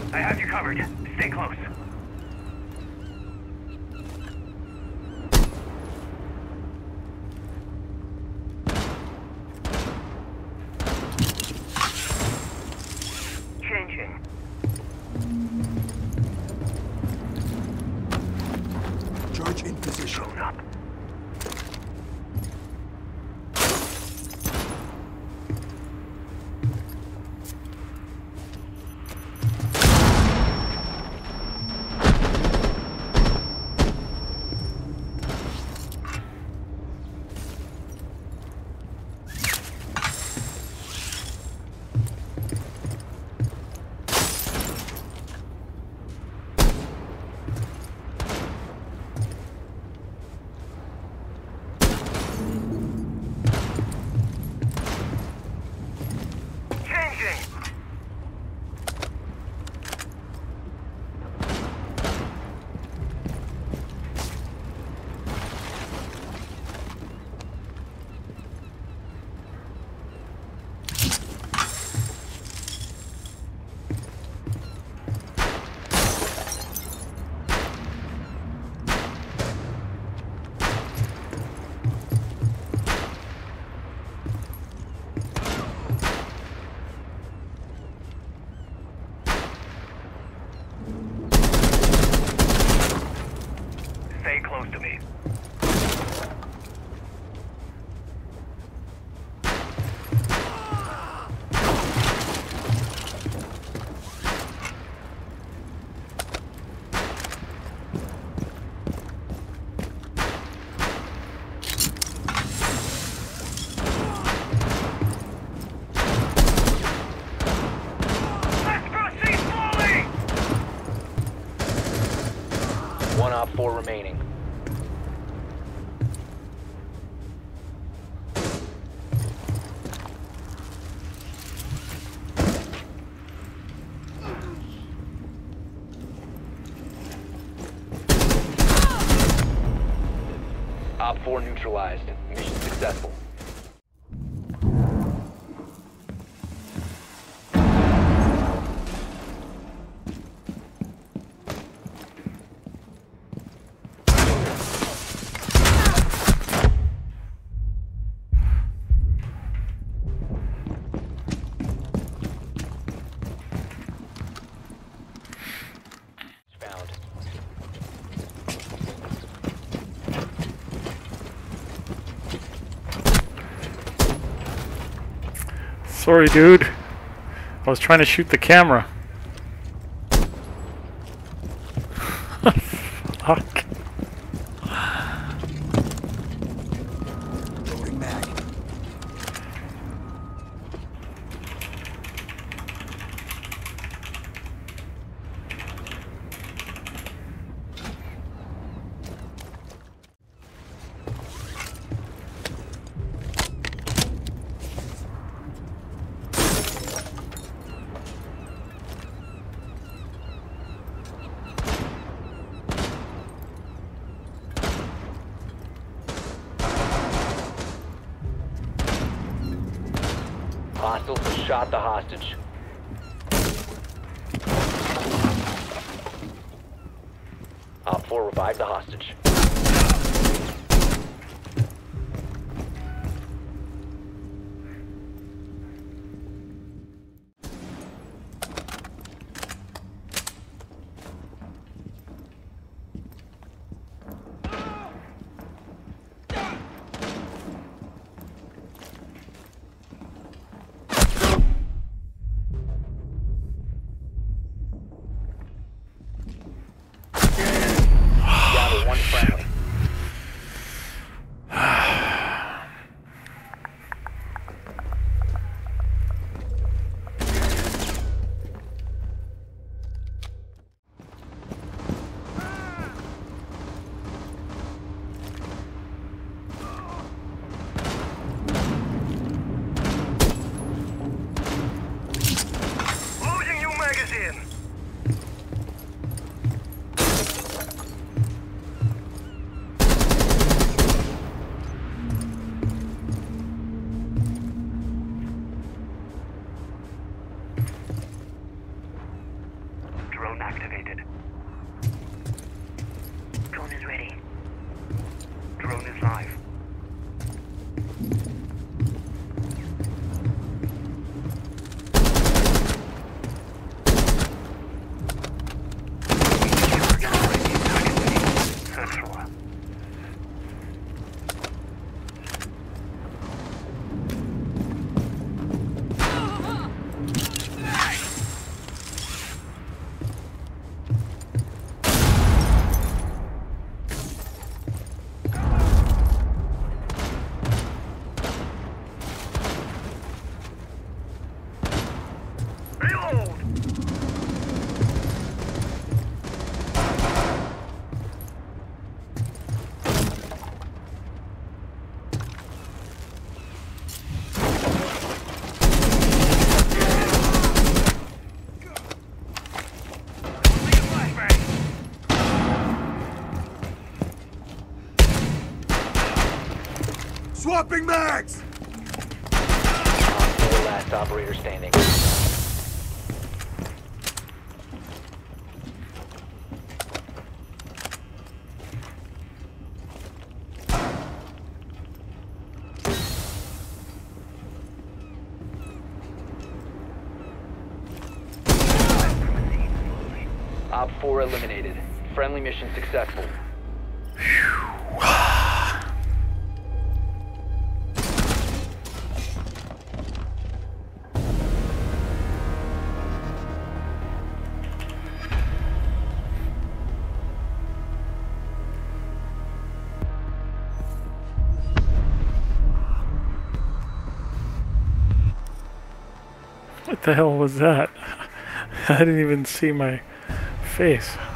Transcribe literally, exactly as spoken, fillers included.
I have you covered. Stay close. Changing. Charge in position. Blown up. Stay close to me. One op four remaining. Op four neutralized. Mission successful. Sorry, dude. I was trying to shoot the camera. Fuck. Loading mag. Hostiles have shot the hostage. Op four revived the hostage. One friendly. Losing you, magazine. activated. Drone is ready. Drone is live. Central. Reload! Swapping mags! Four last operator standing. Op four eliminated. Friendly mission successful. What the hell was that? I didn't even see my face.